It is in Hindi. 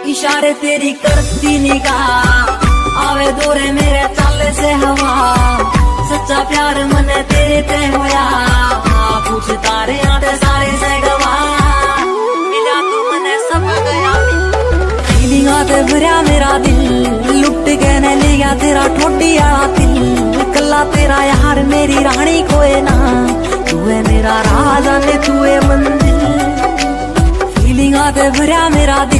इशारे तेरी करती निगाह आवे दौरे मेरे चाले से हवा। सच्चा प्यार मने तेरे ते होया पूछ तारे आते सारे से गवा। मिला तू मने सब गया फीलिंगा ते भरया मेरा दिल लुट के न लिया तेरा ठोडी आला दिल। कल्ला तेरा यार मेरी रानी कोई ना तू है मेरा राजा ने तू है मंदिर। फीलिंगा ते भरया मेरा